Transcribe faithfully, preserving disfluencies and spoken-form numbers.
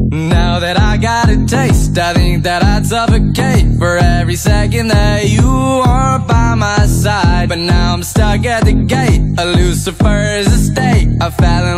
Now that I got a taste, I think that I'd suffocate for every second that you weren't by my side. But now I'm stuck at the gate of Lucifer's estate. I fell in